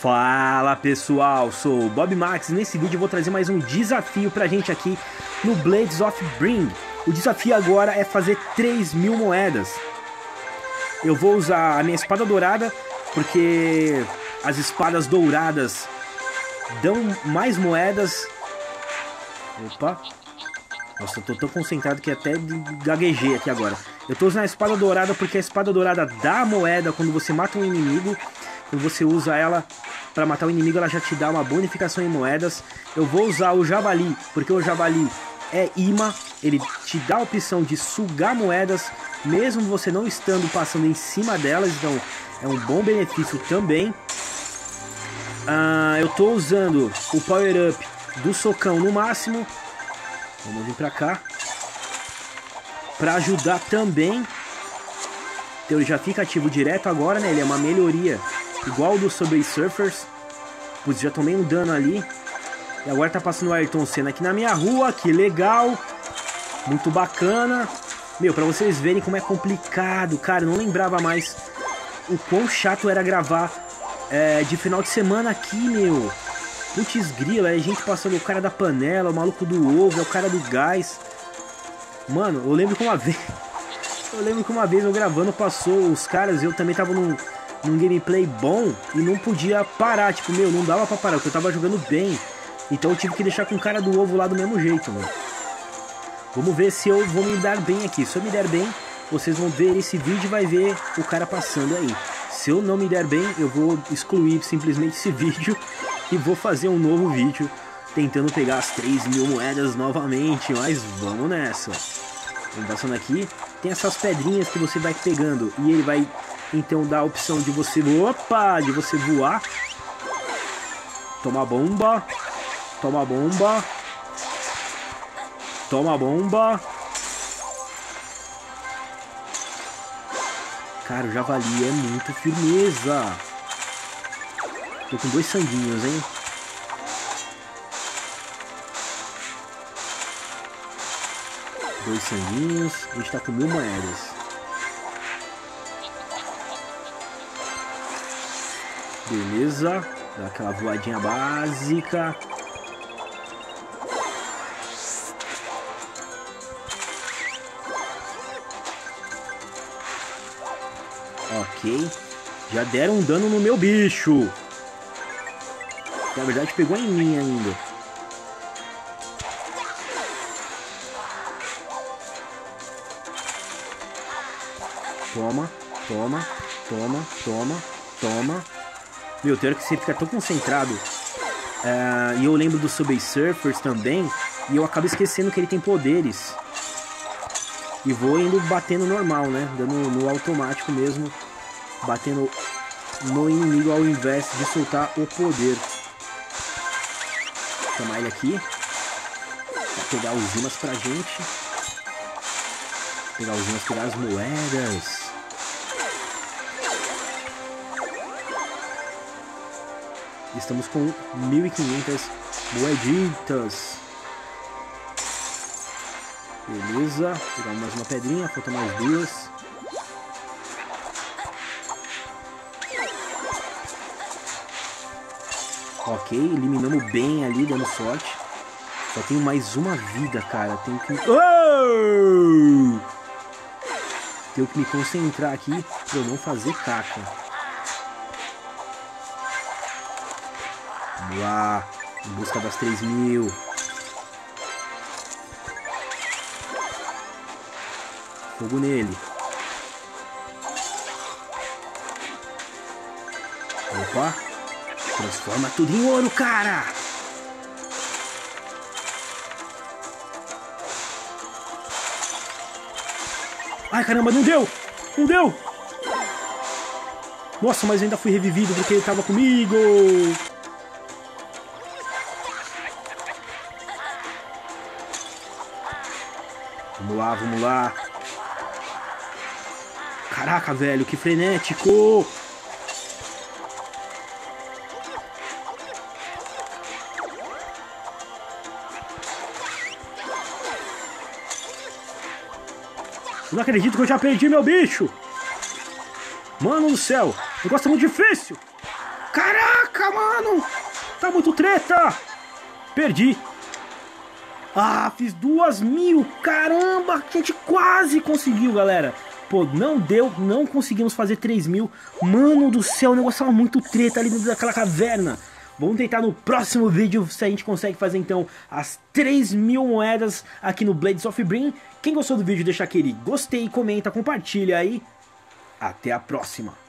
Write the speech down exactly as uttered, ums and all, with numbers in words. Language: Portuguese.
Fala pessoal, sou o Bob Max e nesse vídeo eu vou trazer mais um desafio pra gente aqui no Blades of Bring. O desafio agora é fazer três mil moedas. Eu vou usar a minha espada dourada porque as espadas douradas dão mais moedas. Opa! Nossa, eu tô tão concentrado que até gaguejei aqui agora. Eu tô usando a espada dourada porque a espada dourada dá moeda quando você mata um inimigo. Quando você usa ela para matar o inimigo, ela já te dá uma bonificação em moedas. Eu vou usar o javali, porque o javali é imã. Ele te dá a opção de sugar moedas, mesmo você não estando passando em cima delas. Então é um bom benefício também. Ah, eu tô usando o power up do socão no máximo. Vamos vir pra cá. Pra ajudar também. Então ele já fica ativo direto agora, né? Ele é uma melhoria igual o do Subway Surfers. Putz, já tomei um dano ali. E agora tá passando o Ayrton Senna aqui na minha rua. Que legal. Muito bacana. Meu, pra vocês verem como é complicado. Cara, eu não lembrava mais o quão chato era gravar é, de final de semana aqui, meu. Putz grila, é gente passando o cara da panela, o maluco do ovo, é o cara do gás. Mano, eu lembro que uma vez... Eu lembro que uma vez eu gravando passou os caras, eu também tava num, num gameplay bom e não podia parar, tipo, meu, não dava pra parar, porque eu tava jogando bem. Então eu tive que deixar com o cara do ovo lá do mesmo jeito, mano. Vamos ver se eu vou me dar bem aqui. Se eu me der bem, vocês vão ver esse vídeo e vai ver o cara passando aí. Se eu não me der bem, eu vou excluir simplesmente esse vídeo e vou fazer um novo vídeo tentando pegar as três mil moedas novamente, mas vamos nessa. Vamos passando aqui. Tem essas pedrinhas que você vai pegando e ele vai então dar a opção de você, opa, de você voar. Toma bomba. Toma bomba. Toma bomba. Cara, o javali é muito firmeza. Tô com dois sanguinhos, hein? Dois sanguinhos. A gente tá com mil moedas. Beleza. Dá aquela voadinha básica. Ok. Já deram um dano no meu bicho. Na verdade pegou em mim ainda. Toma, toma, toma, toma, toma. Meu, tem hora que você fica tão concentrado. Uh, e eu lembro do Subway Surfers também. E eu acabo esquecendo que ele tem poderes. E vou indo batendo normal, né? Dando no automático mesmo. Batendo no inimigo ao invés de soltar o poder. Vou chamar ele aqui. Vou pegar os imãs pra gente. Pegar os imãs, pegar as moedas. Estamos com mil e quinhentas moeditas. Beleza. Pegar mais uma pedrinha, falta mais duas. Ok, eliminamos bem ali, dando sorte. Só tenho mais uma vida, cara. Tenho que... Oh! Tenho que me concentrar aqui pra eu não fazer caca. Vamos lá. Em busca das três mil. Fogo nele. Opa. Transforma tudo em ouro, cara! Ai, caramba, não deu! Não deu! Nossa, mas eu ainda fui revivido porque ele tava comigo! Vamos lá, vamos lá! Caraca, velho, que frenético! Eu não acredito que eu já perdi meu bicho. Mano do céu, o negócio é muito difícil. Caraca, mano! Tá muito treta! Perdi. Ah, fiz duas mil. Caramba, a gente quase conseguiu, galera. Pô, não deu, não conseguimos fazer três mil. Mano do céu, o negócio tava muito treta ali dentro daquela caverna. Vamos tentar no próximo vídeo se a gente consegue fazer então as três mil moedas aqui no Blades of Brim. Quem gostou do vídeo deixa aquele gostei, comenta, compartilha aí. Até a próxima.